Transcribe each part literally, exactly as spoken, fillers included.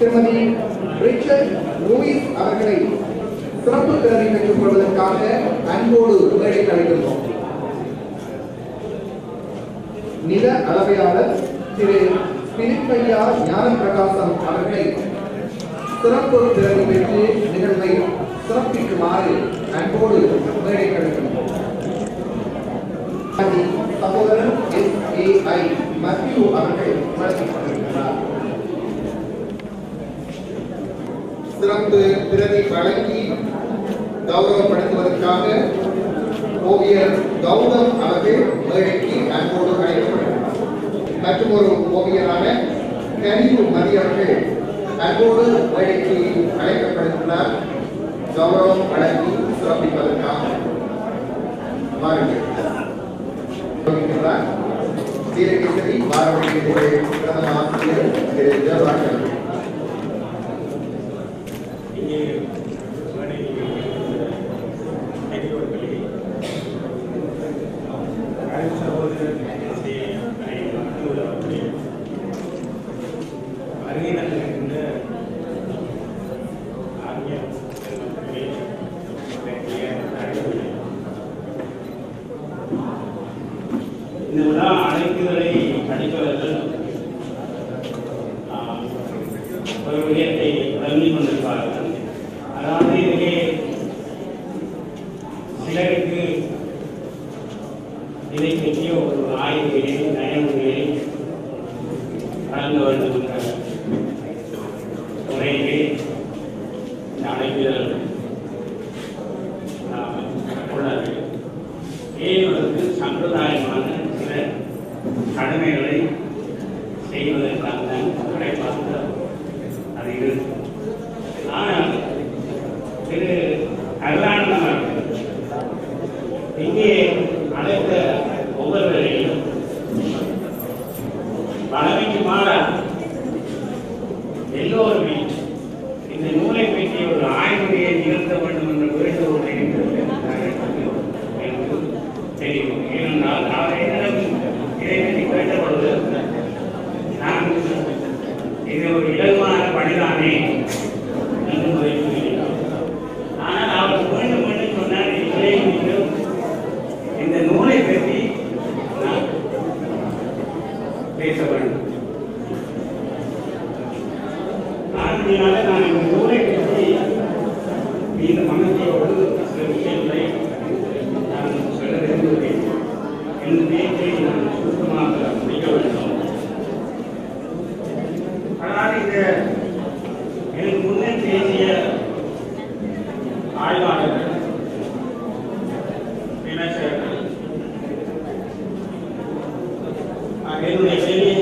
திருமதி Richard Lewis அவர்களை சிறப்பு திறனை பெற்றுக் கொள்வதற்காக அன்போடு மேடை அழைக்கின்றோம். நில அளவையாளர் திரு பிலிப்பையா ஞான பிரகாசம் அவர்களை சிறப்பு திறனை பெற்று நிகழ்வை சிறப்பிக்குமாறு அன்போடு மேடை அழைக்கின்றோம். சகோதரன் எஸ் ஏ ஐ மத்தியூ அவர்கள் வழங்கியிருக்கிறார். சிறப்பு பிரதி வழங்கி கௌரவப்படுத்துவதற்காக ஓவியர் கௌதம் அவர்கள் மேடைக்கு அன்போடு அழைக்கப்படுகிறார். மற்றும் ஒரு ஓவியரான கனிவு மதி அவர்கள் அன்போடு மேடைக்கு அழைக்கப்படுகிறார். கௌரவம் வழங்கி சிறப்பிப்பதற்காக வாருங்கள். சீரகேசரி பாரம்பரிய பிரதம ஆசிரியர் திரு ஜெயராஜன் இந்த விழா அழைப்புகளை படிப்பவர்கள் ஒரு விடயத்தை வழங்கிக் கொண்டிருப்பார்கள். அதாவது இதிலே சிலருக்கு இதை பற்றிய ஒரு ஆய்வுகளை நயவுகளை வழங்க வேண்டும் என்ற முறையிலே இந்த அழைப்புகள் உள்ளது. ஏழுவதற்கு சம்பிரதாயமான சில கடமைகளை செய்வதற்கான அழைப்பாக அது இருக்கும். ஆனால் திரு அருளானந்தர் இங்கே அழைத்த ஒவ்வொருவரையும் வளமைக்கு மாறாக எல்லோருமே இந்த நூலை பற்றிய ஒரு ஆய்வுரையை நிகழ்த்த வேண்டும் என்ற வேண்டுகோளை தெரியும். ஏனென்றால் அவரிடம் இதை பற்றி கேட்டபொழுது நான் இது ஒரு இலகுவான பணிதானே என்று முதலில். ஆனால் அவர் மீண்டும் மீண்டும் சொன்னார், இல்லை நீங்கள் இந்த நூலை பற்றி நான் பேச வேண்டும். ஆகையினால நான் இந்த நூலை பற்றி இந்த மனத்தையோடு சில விஷயங்களை நான் சொல்ல விரும்புகிறேன். என் பேச்சை நான் சுருக்கமாக முடிக்க வேண்டும். அதாவது இந்த எனக்கு முன்னே பேசிய ஆய்வாளர்கள் விமர்சகர்கள் என்னுடைய வேலையை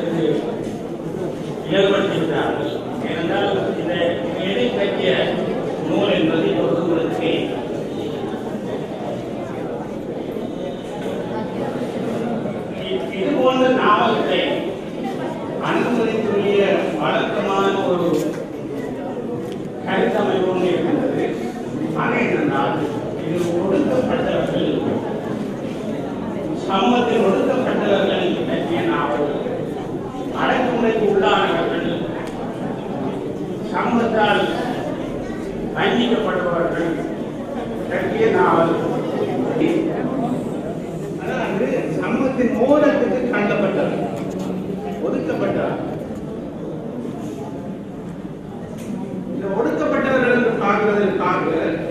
இயல்படுத்திவிட்டார்கள். ஏனென்றால் இந்த எடை பற்றிய நூல் என்பது ஒருவருக்கு இது போன்ற நாவல்களை அனுமதித்துள்ள வழக்கமான ஒரு கருத்தமைப்பு ஒன்று இருக்கின்றது. அது என்னென்றால் இது ஒடுக்கப்பட்டவர்கள், சமூகத்தில் ஒடுக்கப்பட்டவர்கள் பற்றிய நாவல்கள், அடக்குமுறைக்கு உள்ளானவர்கள், சமூகத்தால் வஞ்சிக்கப்படுபவர்கள் பற்றிய நாவல். அதாவது சமூகத்தின் ஓரத்துக்கு தள்ளப்பட்டவர், ஒதுக்கப்பட்டவர். இந்த ஒடுக்கப்பட்டவர்கள் என்று பார்ப்பதற்காக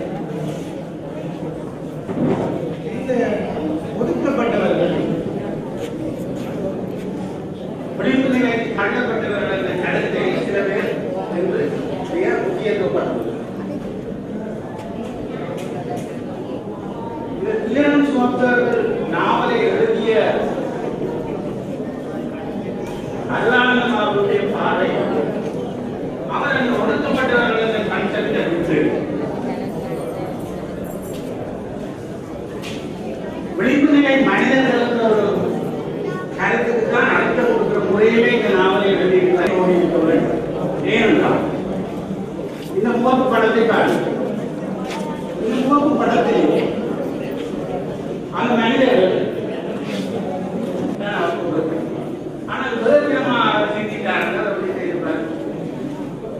இந்த ஒதுக்கப்பட்டவர்கள் விளிம்பு நிலைக்கு தள்ளப்பட்டவர்கள் என்ற கருத்தை சில பேர் என்று மிக முக்கியத்துவப்படுத்தும். நாவலை எழுதிய அருளானந்தம் அவருடைய பார்வை அவர் அந்த ஒடுக்கப்பட்டவர்கள் என்ற கன்செப்டை விட்டு விளிம்பு நிலை மனிதர்களுக்கு ஒரு கருத்துக்கு தான் அர்த்தம் கொடுக்கிற முறையிலே இந்த நாவலை எழுதியிருக்கிறார். ஏனென்றால் இந்த முகப்பு படத்தை பாருங்கள். இந்த முகப்பு படத்தில் அந்த மனிதர்கள் ஆனால் வேறு விதமாக சிந்தித்தார்கள். அப்படி செய்திருப்பார்.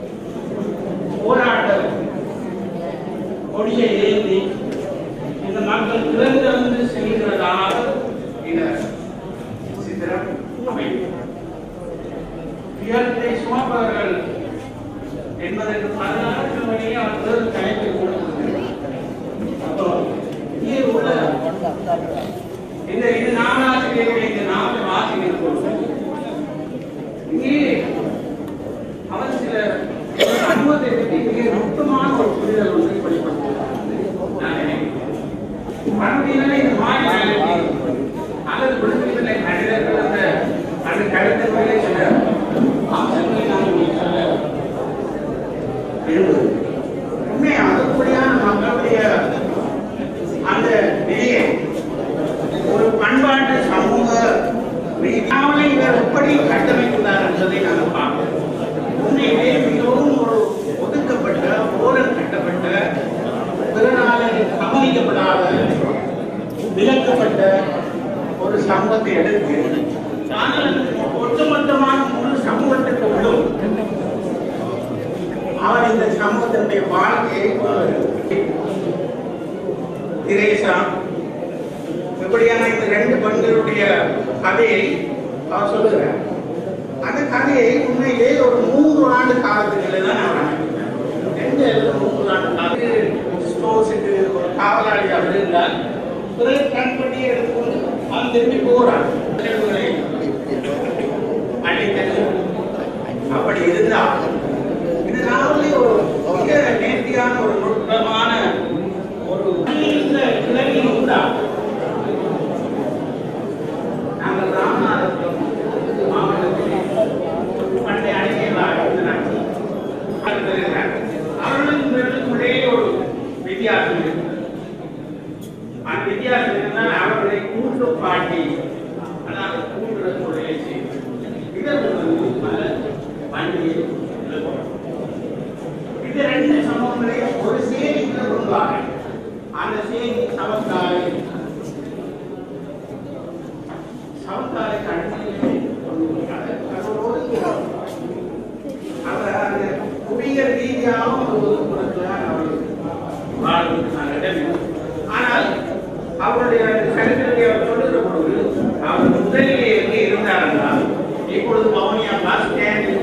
துயரத்தை சுமப்பவர்கள் என்பதற்கு பதினாறு வழியே அவர்கள் தலைப்பை கொடுக்கிறார்கள். அப்போ இங்கே உள்ள இந்த இது நாவலாசிரியர்கள் இந்த நாவல் வாசிக்கிற பொழுது இங்கே அவர் சில அனுபவத்தை பற்றி மிக நுட்பமான ஒரு புரிதல் ஒன்றை வெளிப்படுத்துகிறார். நான் நினைக்கிறேன் மறுபடியும் இந்த மாதிரி அல்லது விடுதலை கடிதங்கள் அந்த அந்த கடிதங்களிலே சில அம்சங்களை நான் சொல்ல விரும்புகிறேன். உண்மை அதுபடியான மக்களுடைய அந்த நிலையை ஒரு பண்பாட்டு சமூக நாவலை இவர் எப்படி கட்டமைக்கிறார் என்பதை நாங்கள் பார்க்கிறோம். உண்மையிலே மிகவும் ஒரு ஒதுக்கப்பட்ட ஓரம் கட்டப்பட்ட பிறனாலே கவனிக்கப்படாத விலக்கப்பட்ட ஒரு சமூகத்தை எடுத்து ஆனால் ஒட்டுமொத்தமான முழு சமூகத்துக்கு உள்ளும் அவர் இந்த சமூகத்தினுடைய வாழ்க்கையை திரேசா இப்படியான இந்த ரெண்டு பெண்களுடைய கதையை அவர் சொல்லுகிறார். அந்த கதையை உண்மையிலே ஒரு மூன்று ஆண்டு காலத்துக்குள்ள தான் நான் ரெண்டு மூன்று ஆண்டு காலத்துக்கு ஸ்டோர்ஸுக்கு ஒரு காவலாளியாக இருந்தால் பிறகு கண்பட்டியை எடுத்துக்கொண்டு அவன் திரும்பி போகிறான். அப்படி இருந்தால் இந்த நாவலே ஒரு மிக நேர்த்தியான ஒரு நுட்பமான ஒரு கிளவி உண்டா. நாங்கள் ராமநாதபுரம் மாவட்டத்தில் பண்டைய அணிகளாக அவர்களுக்கும் இடையே ஒரு வித்தியாசம் இருக்கு. அந்த வித்தியாசம் இருந்தால் அவர்களை கூட்டு பாட்டி அதாவது கூட்டுற தொழிலை செய்வது இதற்கு வந்து பல பண்டிகை இது ரெண்டு சமூகங்களையும் ஒரு சேரிக்குள்ள கொண்டுவாங்க. அந்த சேரி சமத்தாரை சமத்தாரை கண்டிப்பாக அவர் அந்த குடியர் ரீதியாகவும் ஒரு ஒதுக்குறதுதான் அவர் வாழ்வதற்கான. ஆனால் அவருடைய சரித்திரத்தை அவர் சொல்லுகிற பொழுது அவர் முதலிலே எங்கே இருந்தார் என்றால் இப்பொழுது பவனியா பஸ் ஸ்டாண்டில்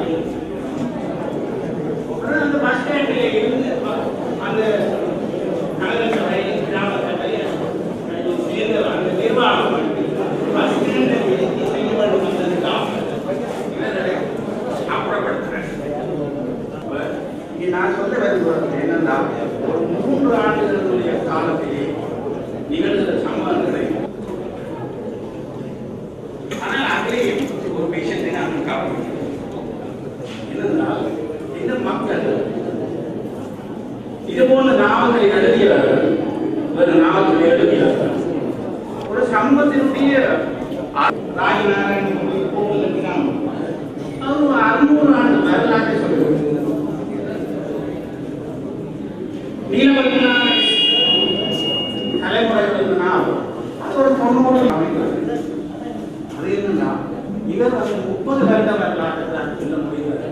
அந்த பஸ் ஸ்டாண்டிலே இருந்து அந்த நகர சபை கிராம சபை அந்த நிர்வாகம் பஸ் ஸ்டாண்டை எழுதி செய்ய வேண்டும் என்பதற்காக இவர்களை அப்புறப்படுத்துகிறார். நான் சொல்ல விரும்புவது என்னன்னா ஒரு மூன்று ஆண்டுகளுடைய காலத்திலே நிகழ்ந்த சம்பவங்களை ஆனால் அதிலே ஒரு விஷயத்தை நான் கவனிக்கிறேன். என்னென்றால் இந்த மக்கள் இது போன்ற நாவல்களை எழுதியவர்கள் ஒரு நாவல்களை எழுதியவர்கள் ஒரு சமூகத்தினுடைய ராஜநாராயண அவர் அறுநூறு ஆண்டு வரலாற்றை சொல்லுவார். நீலவர்ணனான தலைமுறைகள் அது ஒரு தொண்ணூறு அமைக்கிறது. அது என்னன்னா இவர் வந்து முப்பது வருட வரலாற்றை தான் சொல்ல முடிகிறது.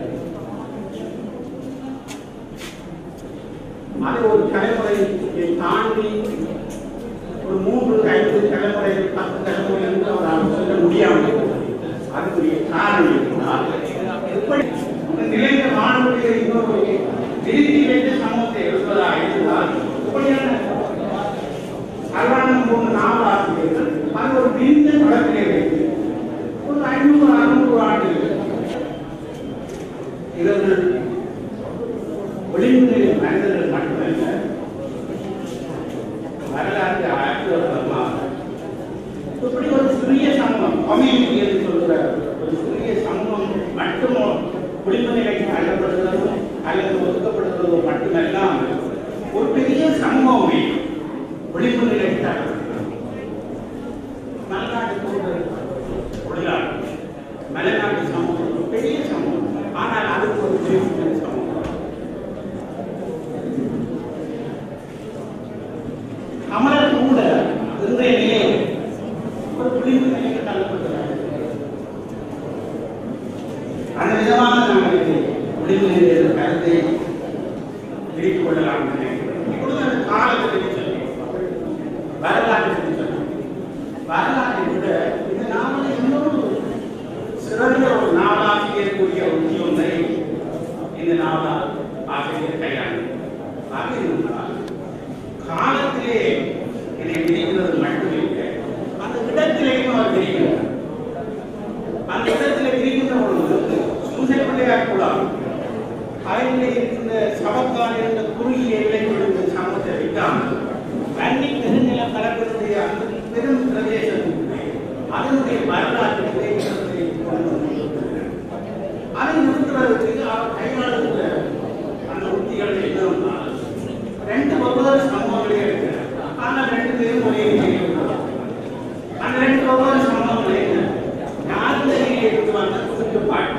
அது ஒரு தலைமுறையை தாண்டி ஒரு மூன்று ஐந்து தலைமுறை பத்து தலைமுறை என்று அவரால் சொல்ல முடியாமல் அதுக்குரிய காரணம் இருந்தால் எப்படி நிலைந்த மாணவர்களை இன்னொரு திருத்தி வைத்த சமூகத்தை எழுதுவதாக இருந்தால் இப்படியான சர்வானந்தம் போன்ற நாவலாசிரியர்கள் அது ஒரு நீண்ட படத்திலே வைத்து ஒரு ஐநூறு அறுநூறு ஆண்டுகள் இவர்கள் ஒளிமுறை மனிதர்கள் மட்டுமல்ல வரலாற்று ஆய்வுகளாக இப்படி ஒரு சிறிய சமூகம் கம்யூனிட்டி என்று சொல்கிற ஒரு சிறிய சமூகம் மட்டுமோ குடிமை நிலைக்கு தள்ளப்படுகிறதோ அல்லது ஒதுக்கப்படுகிறதோ மட்டுமல்லாமல் ஒரு பெரிய சமூகமே ஒளிவு நிலைக்கு தள்ளப்படுகிறது. மலைநாட்டு தொழிலாளர் மலைநாட்டு சமூகம் ஒரு பெரிய சமூகம், ஆனால் அதுக்கு ஒரு பெரிய சமூகம். அமரர் கூட இன்றைய நிலையில் ஒரு குடிமை நிலைக்கு தள்ளப்படுகிறார். அந்த விதமாக நாங்கள் குடிமை நிலைய கருத்தை பிரித்துக் கொள்ளலாம். இப்பொழுது அந்த காலத்தை சொல்லி வரலாற்றை சொல்லி வரலாற்றை விட இந்த நாவலை இன்னொரு சிறந்த ஒரு நாவலாசிரியர் இருக்கின்ற பொழுது சுசை பிள்ளையார் குளம் அதில் இருக்கின்ற சபக்கான என்ற குறுகிய எல்லைக்குள்ள சமூகத்தை விட்டாமல் வன்னி பெருநில பரப்பினுடைய அந்த பெரும் பிரதேசத்திலே அதனுடைய வரலாற்றை அதை நிறுத்துவதற்கு அவர் கையாளுகிற அந்த உத்திகள் என்னன்னா ரெண்டு ஒவ்வொரு சமூகங்களே இருக்கிறார். ஆனால் ரெண்டு பேரும் ஒரே அந்த ரெண்டு ஒவ்வொரு சமூகங்களே யாருடைய எடுத்து வந்த குறுக்குப்பாடு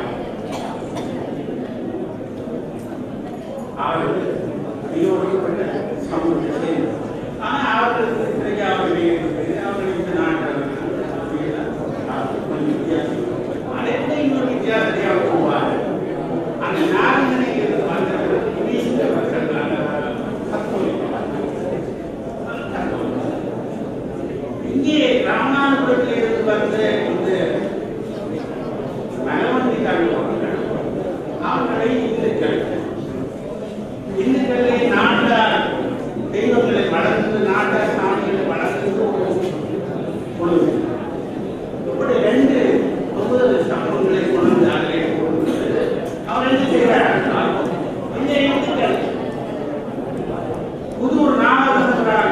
அவர்கள் வியோடிக்கப்பட்ட சமூகத்தை ஆனால் அவர்களுக்கு தெரியாமலே இருக்கிறது. அவர்கள் இந்த நாட்டில் கொஞ்சம் வித்தியாசம் அனைத்து இன்னொரு வித்தியாசத்தை அவர் போவார். அந்த நாடுகளை வந்தவர்கள் இங்கே ராமநாதபுரத்தில் இருந்து வந்த இந்த மலவந்தி தமிழர்கள் அவர்களை இந்துக்கள் இந்துக்களை நாட்டார் தெய்வங்களை வளர்ந்து நாட்டார் சாமிகளை வளர்ந்து பொழுது இப்படி ரெண்டு ஒவ்வொரு சமூகங்களை கொண்டு அதிலே கொடுக்கிறது. அவர் என்ன செய்கிறார்? இந்த இந்துக்கள் புதூர் நாகராஜன்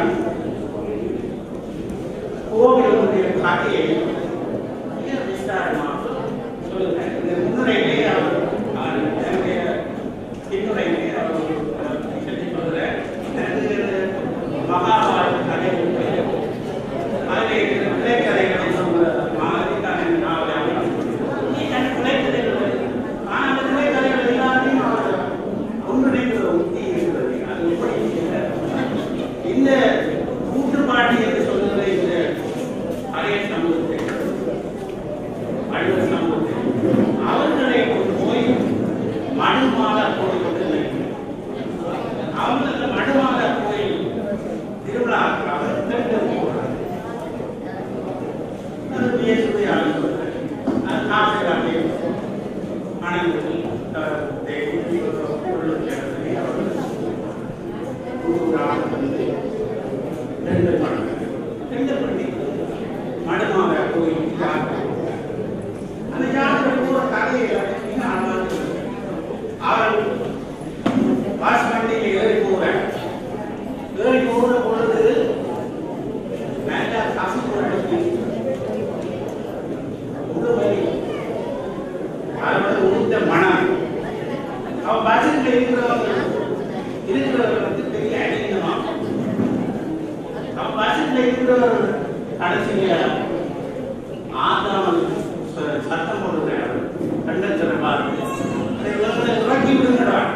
கோவிலுடைய கதையை மிக விஸ்தாரமாக சொல்லுங்கள். இந்த முன்னுரையிலே அவர் தன்னுடைய பின்னுரையிலே அவர் சொல்லிக் கொள்கிற மகாபாரத கதை அதிலே இருக்கிற விளைக்கதைகளை சொல்கிற மாதிரிக்கான நாவல் தன் விளைக்கதைகள் ஆனால் அந்த விளைக்கதைகள் எல்லாத்தையும் அவர் ஒன்றிணைக்கிற உத்தி இருக்கிறது. அது எப்படி இந்த கூட்டுப்பாட்டு என்று சொல்லுகிற இந்த பழைய சமூகத்தை வள்ளுவர் சமூகத்தை அவர்களை ஒரு நோய் மடுமாலா கோயில் கொண்டு அவர்கள் மடுமாலா கோயில் திருவிழா அவர் போகிறார். அது பேசுவதை ஆளுநர் அது காசை மனங்கள் ரெண்டு படம் ரெண்டு பண்ணி மடமாக கோயில் அந்த யாத்திரை போற கதையை அவர் வாசமண்டியில் ஏறி போகிறார். ஏறி போகிற பொழுது மேலே காசு போராட்டி முழுவதி அவர் உடுத்த மனம் அவன் பட்ஜெட்டில் இருக்கிறவங்க இருக்கிறவர்களுக்கு பெரிய அடிக்கமாக அவன் பட்ஜெட்டில் இருக்கிறவர் கடைசியில் ஆதாமல் சத்தம் போடுகிறார். கண்டத்தில் பார்த்து இறக்கி விடுங்கிறார்.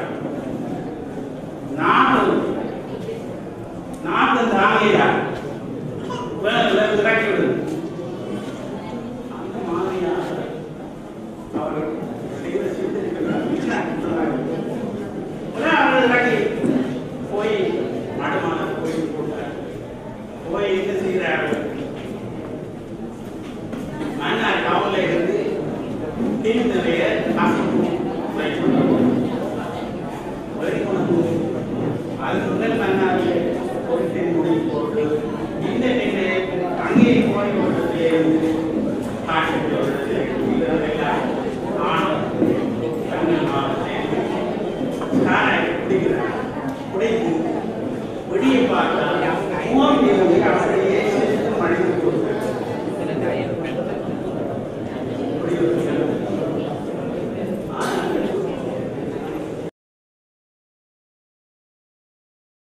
நாடு நாட்டு தாங்கையா இறக்கி விடு அந்த மாதிரியாக அவர் அவர் இறக்கி போய் மடமான கோயில் போட்டார். போய் என்ன செய்கிறார்கள்? மன்னார் காவல இருந்து தின் நிறைய காசு அது முதல் மன்னாரில் ஒரு தென் முடி போட்டு இந்த அங்கே